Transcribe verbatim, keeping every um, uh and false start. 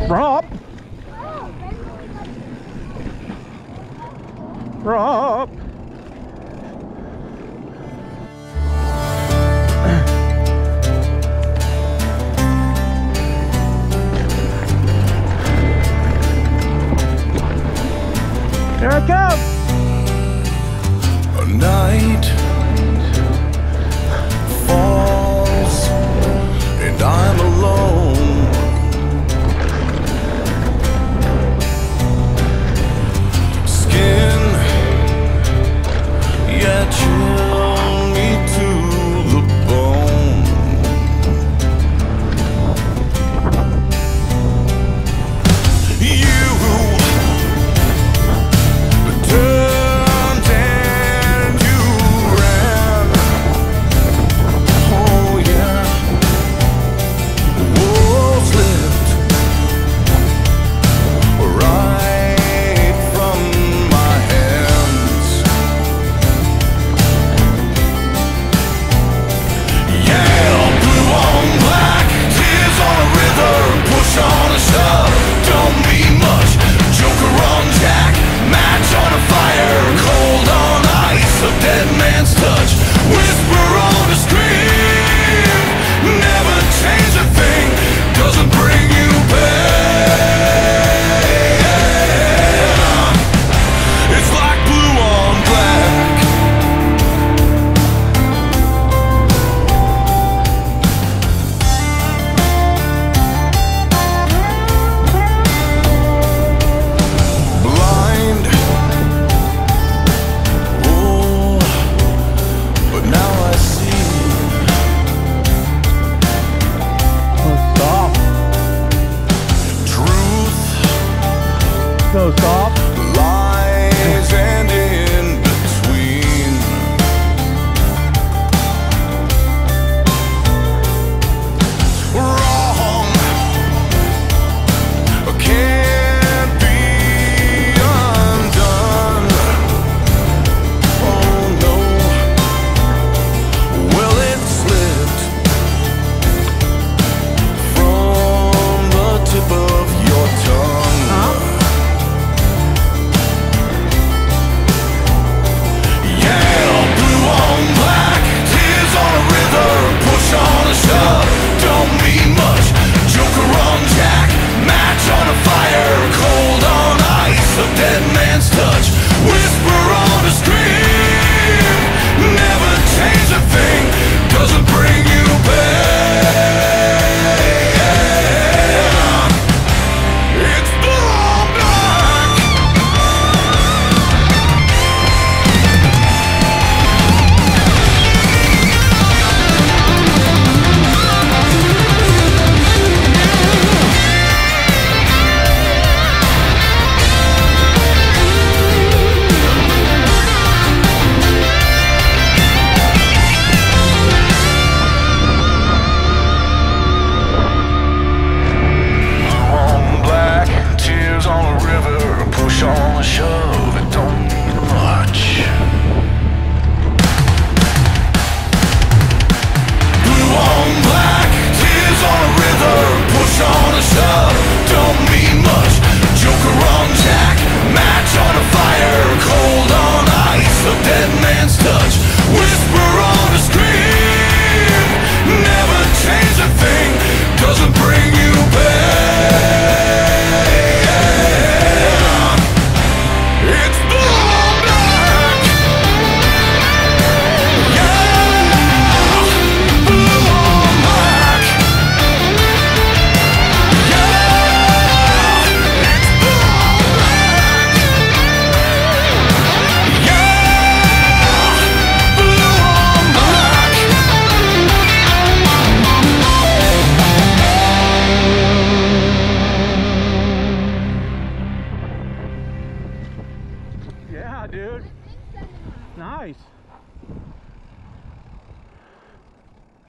Rob! Rob! Here it comes! A night falls and I'm alone. Skin, yeah, chill me to the bone. You turned and you ran. Oh yeah. Wolves slipped right from my hands. Yeah, blue on black, tears on a river, push on a shove, don't mean much. Joker on Jack, match on a fire, cold on ice, a dead man's touch. Whisper on a screen, never change a thing, doesn't bring you back. It's like blue on black. Blind, oh, but now I see. So soft. Truth, So soft.